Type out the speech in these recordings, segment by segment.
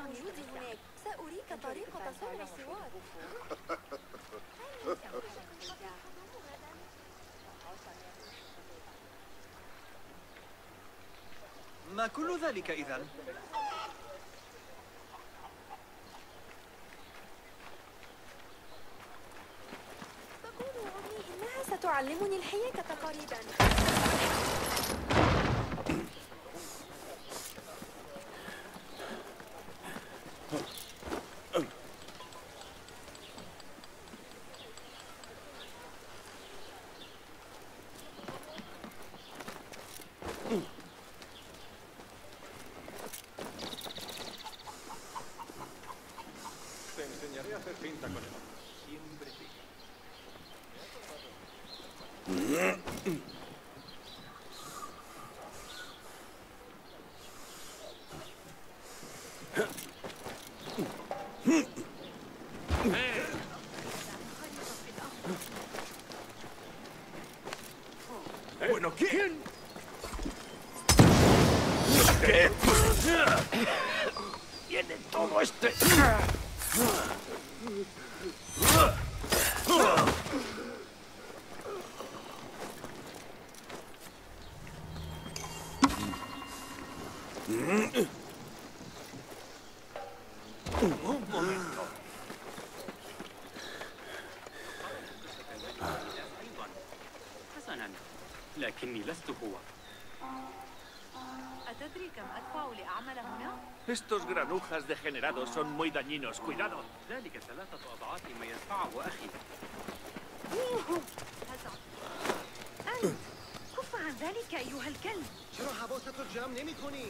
الوجود هناك. سأريك طريقة صنع السوار. ما كل ذلك إذن؟ تقول أمي إنها ستعلمني الحياكة قريبا. Te enseñaré a hacer cinta con el otro. Siempre sí. Bueno, ¿quién? ¿Qué? Viene todo este... Un momento. حسناً، لكني لست هو. أتدري كم أدفع لأعمل هنا؟ Estos granujas degenerados son muy dañinos. ¡Cuidado! ذلك 3 أضعاف ما يدفعه أخي. أنت كف عن ذلك أيها الكلب. چرا حواست رو جمع نمی کنی؟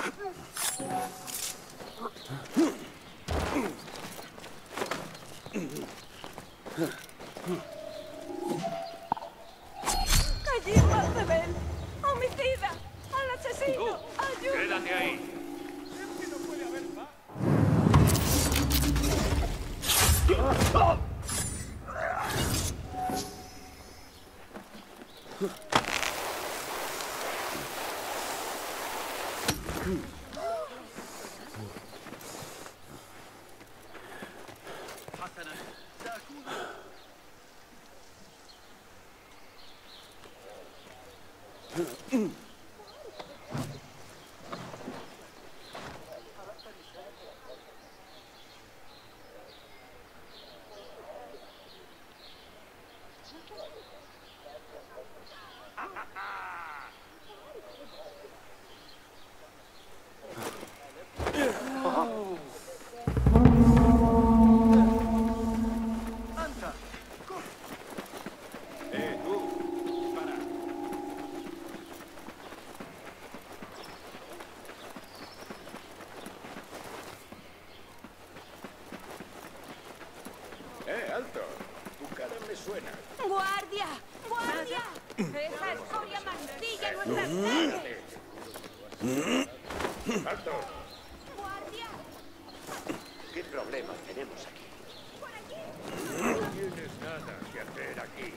Allí Marcebel. Homicida. Al asesino. Ayuda. ¡Quédate ahí! حسناً، سأكون. أنت. ¡Tú! ¡Para! ¡Alto! Tu cara me suena. ¡Guardia! ¡Guardia! ¡Esa escoria mancilla nuestras calles! ¡Alto! ¡Guardia! ¿Qué problema tenemos aquí? No tienes nada que hacer aquí.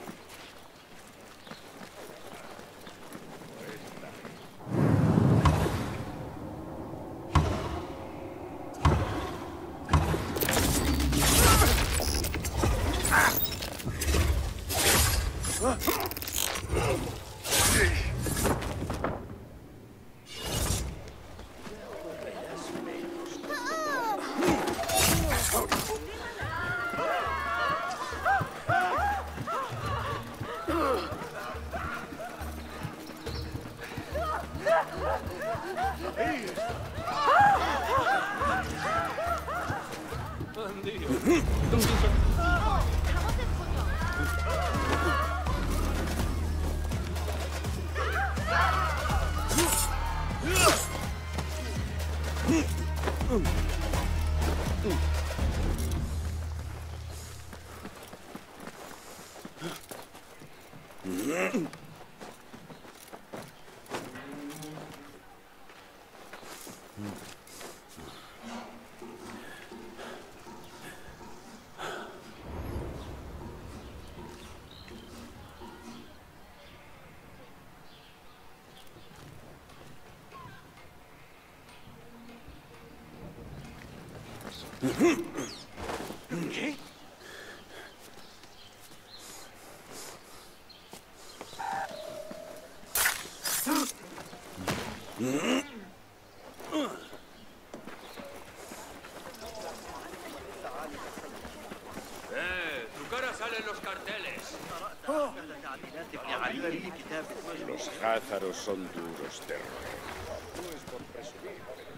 ¿Qué? Tu cara sale en los carteles. Los házaros son duros de roer. No es por presumir.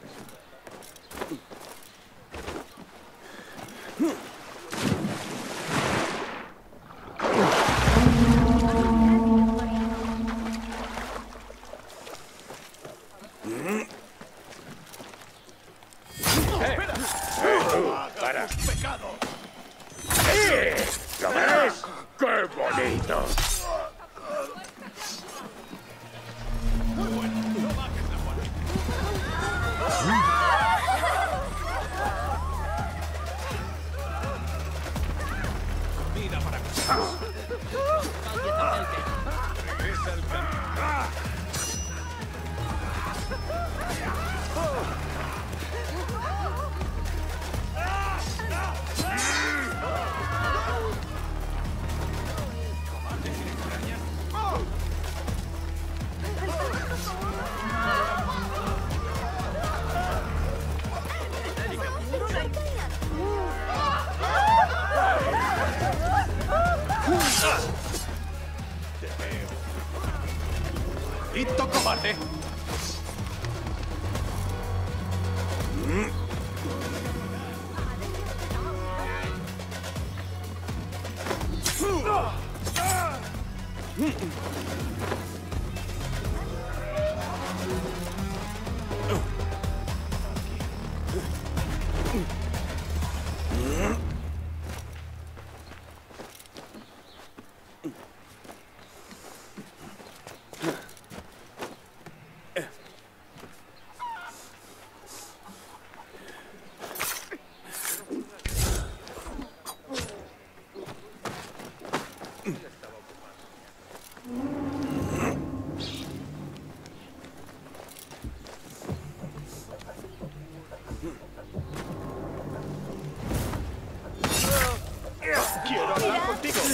¡Para! ¡Pecado! ¿Lo ves? ¡Qué bonito! Comida para casa. Regresa al camino. ¡Maldito cobarde! ¡Quiero hablar contigo!